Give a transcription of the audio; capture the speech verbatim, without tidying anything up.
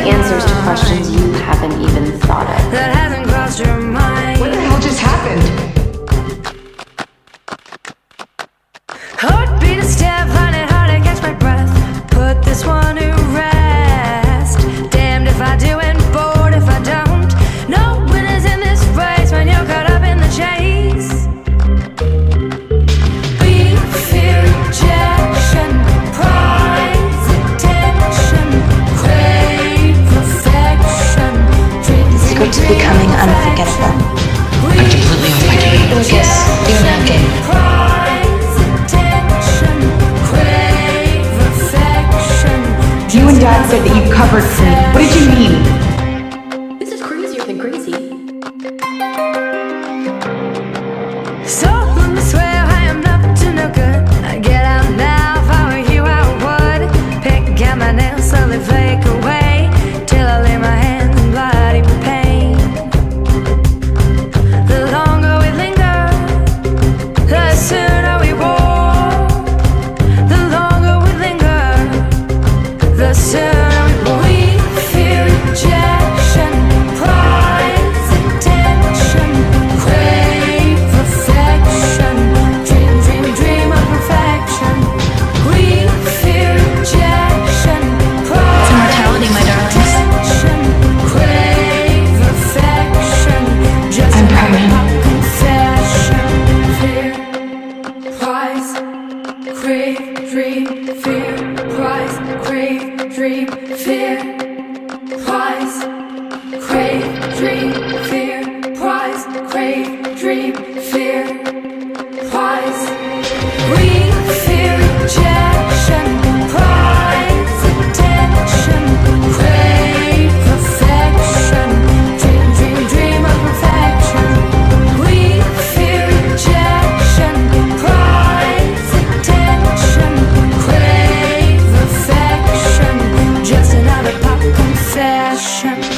answers to questions you haven't even thought of. That hasn't crossed your mind. What the hell just happened? Heartbeat a step, find it hard to catch my breath. Put this one to rest. Damned if I do and bored if I don't. No winners in this race when you're caught up in the chase. We fear rejection, prize attention, crave perfection. Secret to becoming unforgettable. I'm completely off my game. Lucas, you're not game. You and Dad said that you covered for me. What did you mean? This is crazier than crazy. So let me swear I am up to no good. I get out now, if I were you I would. Pick out my nails, slowly flake away, till I lay my hands in bloody pain. The longer we linger, the sooner we walk. The longer we linger, the sooner we walk. We fear rejection, prize attention, crave perfection, dream, dream, dream of perfection. We fear rejection, prize Immortality, my darlings. attention, crave perfection. Just I'm pregnant. confession. Fear, prize, crave, dream, fear, prize, crave, dream, fear, prize, crave, dream, fear, prize, crave, dream, fear, prize. We fear rejection, prize attention, crave perfection, dream, dream, dream of perfection. We fear rejection, prize attention, crave perfection. Just another pop confession.